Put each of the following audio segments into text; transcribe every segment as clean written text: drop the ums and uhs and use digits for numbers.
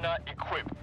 Partner equipped.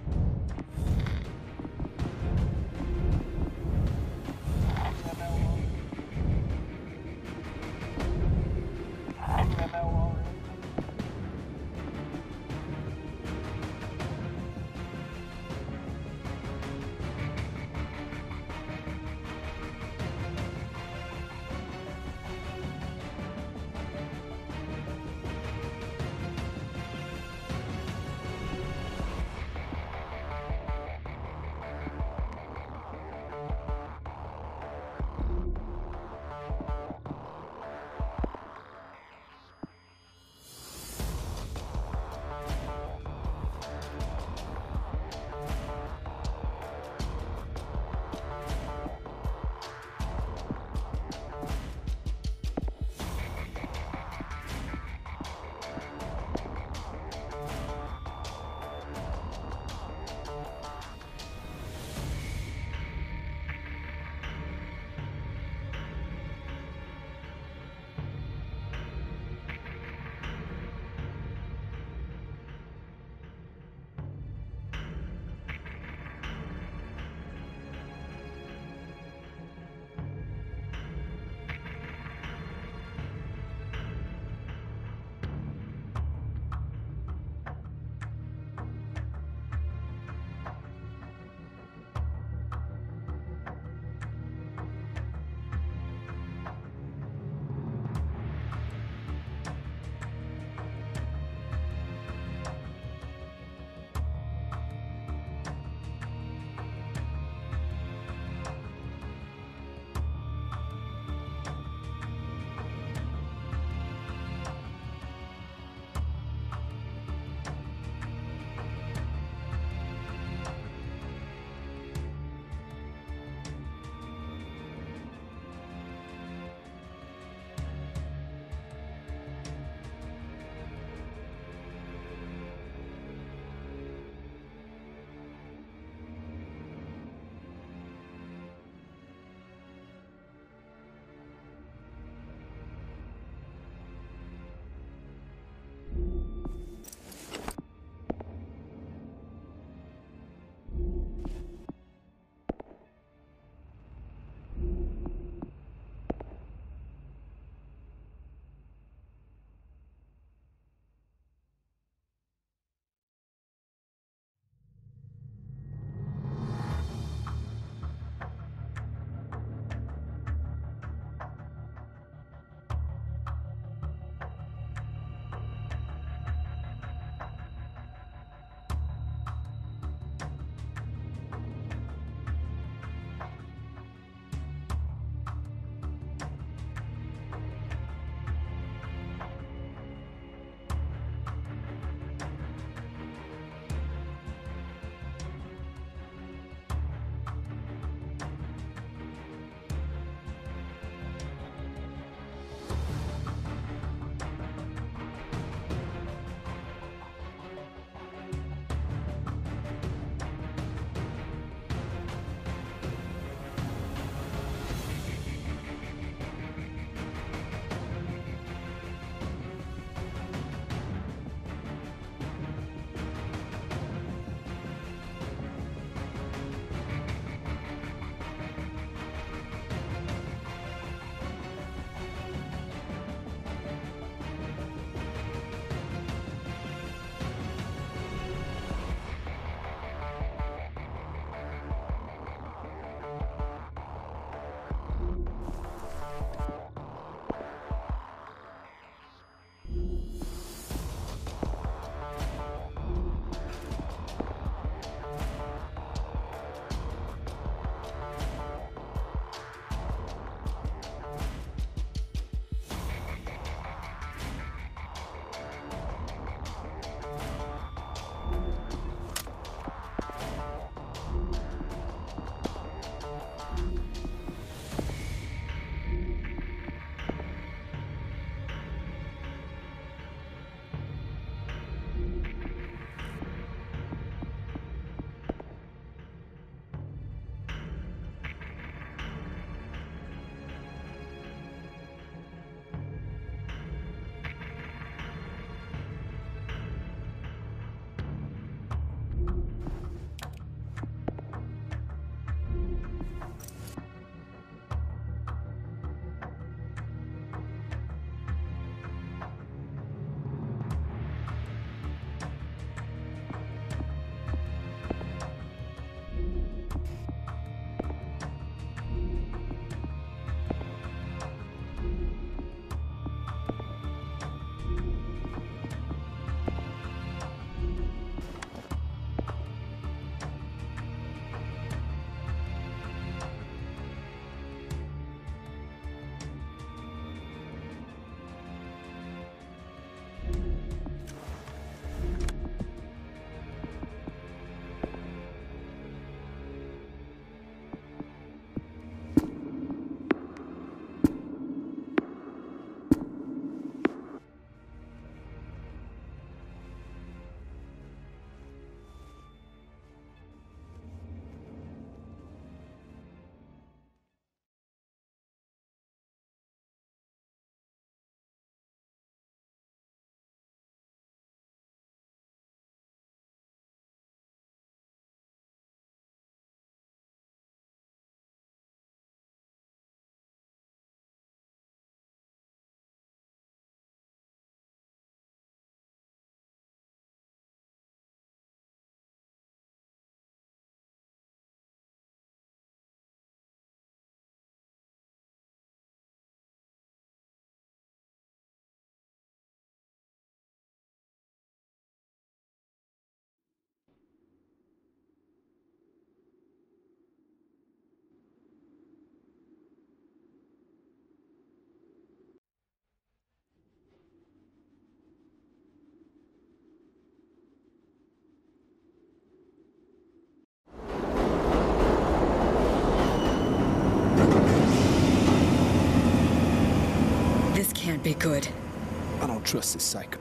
be good. I don't trust this psycho.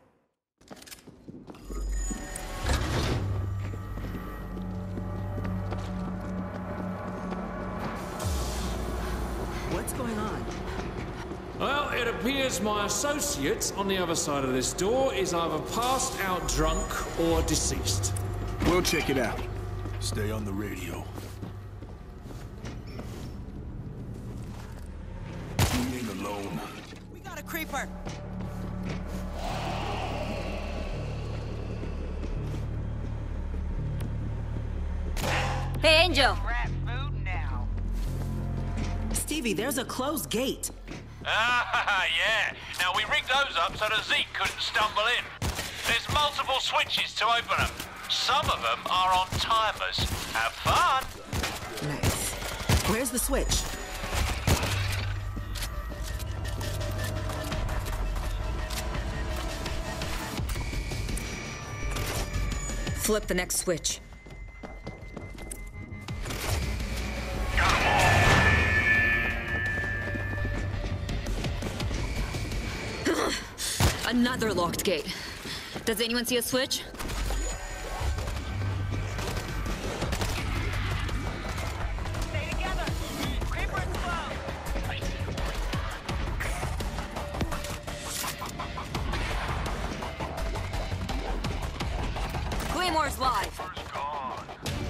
What's going on? Well, it appears my associate on the other side of this door is either passed out drunk or deceased. We'll check it out. Stay on the radio. He ain't alone. We got a creeper! Hey, Angel. Rat food now. Stevie, there's a closed gate. Ah, yeah. Now, we rigged those up so that Zeke couldn't stumble in. There's multiple switches to open them. Some of them are on timers. Have fun! Nice. Where's the switch? Flip the next switch. Another locked gate. Does anyone see a switch? Stay together. Creeper explode. Claymore's live. Gone.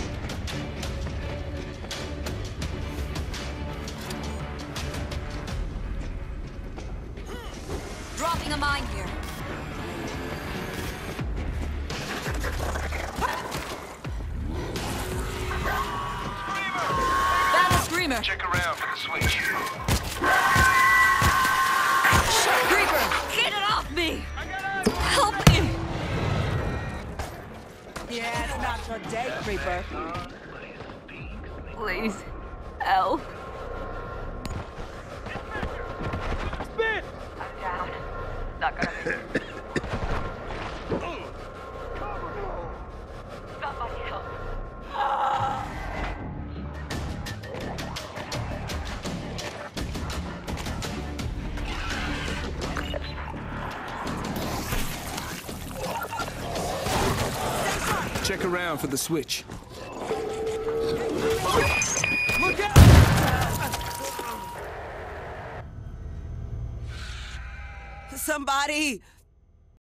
Dropping a mine here. Found a screamer. Check around for the switch. Creeper, get it off me! Help me! Yeah, it's not your day, creeper. Please, help. I'm down. Not gonna make it. Somebody help. Check around for the switch. Look out! Somebody!